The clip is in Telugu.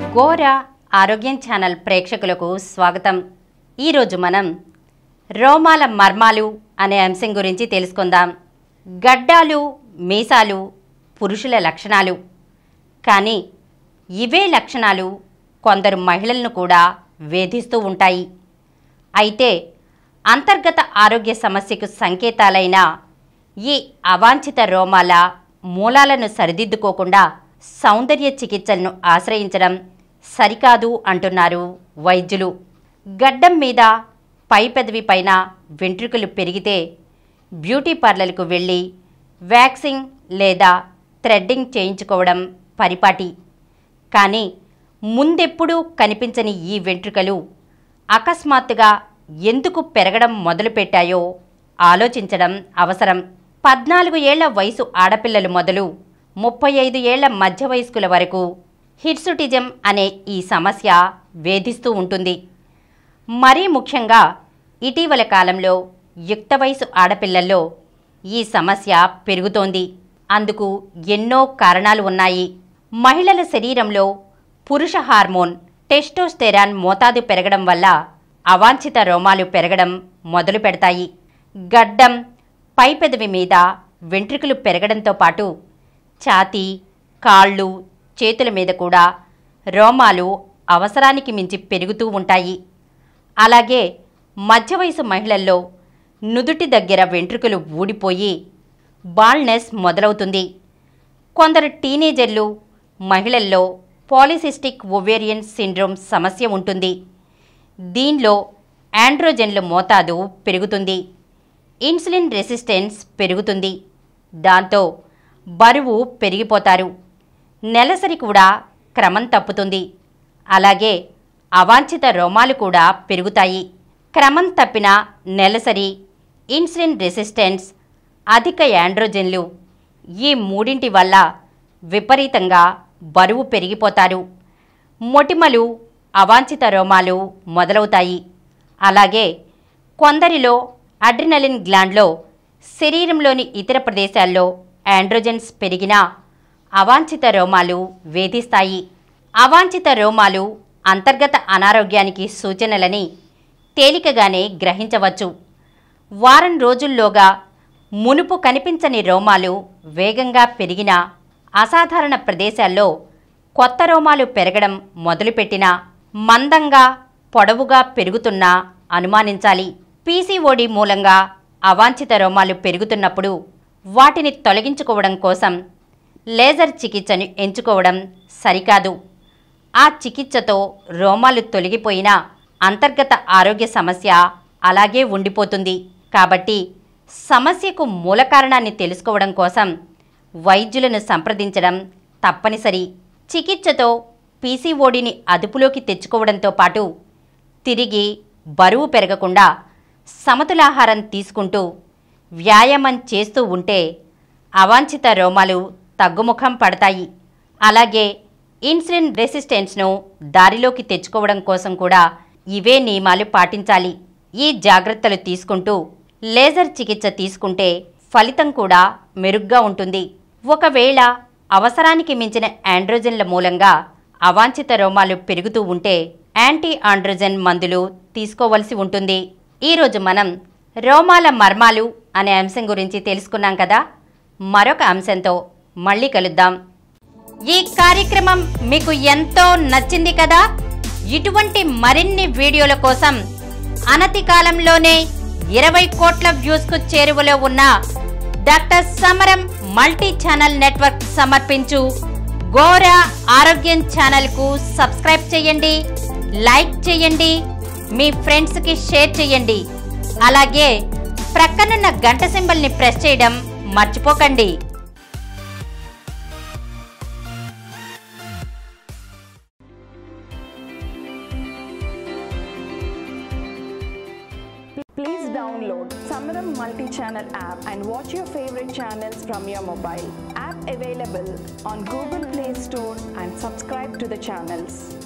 గోరా ఆరోగ్యం ఛానల్ ప్రేక్షకులకు స్వాగతం. ఈరోజు మనం రోమాల మర్మాలు అనే అంశం గురించి తెలుసుకుందాం. గడ్డాలు, మీసాలు పురుషుల లక్షణాలు. కానీ ఇవే లక్షణాలు కొందరు మహిళలను కూడా వేధిస్తూ ఉంటాయి. అయితే అంతర్గత ఆరోగ్య సమస్యకు సంకేతాలైన ఈ అవాంఛిత రోమాల మూలాలను సరిదిద్దుకోకుండా సౌందర్య చికిత్సలను ఆశ్రయించడం సరికాదు అంటున్నారు వైద్యులు. గడ్డం మీద, పై పెదవి పైన వెంట్రుకలు పెరిగితే బ్యూటీ పార్లర్కు వెళ్ళి వ్యాక్సింగ్ లేదా థ్రెడ్డింగ్ చేయించుకోవడం పరిపాటి. కానీ ముందెప్పుడూ కనిపించని ఈ వెంట్రుకలు అకస్మాత్తుగా ఎందుకు పెరగడం మొదలుపెట్టాయో ఆలోచించడం అవసరం. 14 ఏళ్ల వయసు ఆడపిల్లలు మొదలు 35 ఏళ్ల మధ్య వయస్కుల వరకు హిర్సుటిజం అనే ఈ సమస్య వేధిస్తూ ఉంటుంది. మరీ ముఖ్యంగా ఇటీవల కాలంలో యుక్త వయసు ఆడపిల్లల్లో ఈ సమస్య పెరుగుతోంది. అందుకు ఎన్నో కారణాలు ఉన్నాయి. మహిళల శరీరంలో పురుష హార్మోన్ టెస్టోస్టెరాన్ మోతాదు పెరగడం వల్ల అవాంఛిత రోమాలు పెరగడం మొదలు పెడతాయి. గడ్డం, పై పెదవి మీద వెంట్రుకలు పెరగడంతో పాటు ఛాతీ, కాళ్ళు, చేతుల మీద కూడా రోమాలు అవసరానికి మించి పెరుగుతూ ఉంటాయి. అలాగే మధ్య వయసు మహిళల్లో నుదుటి దగ్గర వెంట్రుకలు ఊడిపోయి బాల్నెస్ మొదలవుతుంది. కొందరు టీనేజర్లు, మహిళల్లో పాలిసిస్టిక్ ఓవేరియన్ సిండ్రోమ్ సమస్య ఉంటుంది. దీనిలో ఆండ్రోజెన్ల మోతాదు పెరుగుతుంది. ఇన్సులిన్ రెసిస్టెన్స్ పెరుగుతుంది. దాంతో బరువు పెరిగిపోతారు. నెలసరి కూడా క్రమం తప్పుతుంది. అలాగే అవాంఛిత రోమాలు కూడా పెరుగుతాయి. క్రమం తప్పిన నెలసరి, ఇన్సులిన్ రెసిస్టెన్స్, అధిక ఆండ్రోజెన్లు ఈ మూడింటి వల్ల విపరీతంగా బరువు పెరిగిపోతారు. మొటిమలు, అవాంఛిత రోమాలు మొదలవుతాయి. అలాగే కొందరిలో అడ్రినలిన్ గ్లాండ్లో శరీరంలోని ఇతర ప్రదేశాల్లో ఆండ్రోజెన్స్ పెరిగినా అవాంఛిత రోమాలు వేధిస్తాయి. అవాంఛిత రోమాలు అంతర్గత అనారోగ్యానికి సూచనలని తేలికగానే గ్రహించవచ్చు. వారం రోజుల్లోగా మునుపు కనిపించని రోమాలు వేగంగా పెరిగినా, అసాధారణ ప్రదేశాల్లో కొత్త రోమాలు పెరగడం మొదలుపెట్టినా, మందంగా పొడవుగా పెరుగుతున్నా అనుమానించాలి. పీసీఓడి మూలంగా అవాంఛిత రోమాలు పెరుగుతున్నప్పుడు వాటిని తొలగించుకోవడం కోసం లేజర్ చికిత్సను ఎంచుకోవడం సరికాదు. ఆ చికిత్సతో రోమాలు తొలగిపోయినా అంతర్గత ఆరోగ్య సమస్య అలాగే ఉండిపోతుంది. కాబట్టి సమస్యకు మూల కారణాన్ని తెలుసుకోవడం కోసం వైద్యులను సంప్రదించడం తప్పనిసరి. చికిత్సతో పీసీఓడిని అదుపులోకి తెచ్చుకోవడంతో పాటు తిరిగి బరువు పెరగకుండా సమతులాహారం తీసుకుంటూ వ్యాయామం చేస్తూ ఉంటే అవాంఛిత రోమాలు తగ్గుముఖం పడతాయి. అలాగే ఇన్సులిన్ రెసిస్టెన్స్ను దారిలోకి తెచ్చుకోవడం కోసం కూడా ఇవే నియమాలు పాటించాలి. ఈ జాగ్రత్తలు తీసుకుంటూ లేజర్ చికిత్స తీసుకుంటే ఫలితం కూడా మెరుగ్గా ఉంటుంది. ఒకవేళ అవసరానికి మించిన ఆండ్రోజెన్ల మూలంగా అవాంఛిత రోమాలు పెరుగుతూ ఉంటే యాంటీ ఆండ్రోజెన్ మందులు తీసుకోవలసి ఉంటుంది. ఈరోజు మనం రోమాల మర్మాలు అనే అంశం గురించి తెలుసుకున్నాం కదా. మరొక అంశంతో మళ్ళీ కలుద్దాం. ఈ కార్యక్రమం మీకు ఎంతో నచ్చింది కదా. ఇటువంటి మరిన్ని వీడియోల కోసం అనతి కాలంలోనే 20 కోట్ల వ్యూస్కు చేరువలో ఉన్న డాక్టర్ సమరం మల్టీ ఛానల్ నెట్వర్క్ సమర్పించు గోరా ఆరోగ్యం ఛానల్కు సబ్స్క్రైబ్ చేయండి, లైక్ చేయండి, మీ ఫ్రెండ్స్కి షేర్ చేయండి. అలాగే ప్రక్కనున్న గంట సింబల్ని ప్రెస్ చేయడం మర్చిపోకండి. Please download Samaram multi-channel app and watch your favorite channels from your mobile. App available on Google Play Store and subscribe to the channels.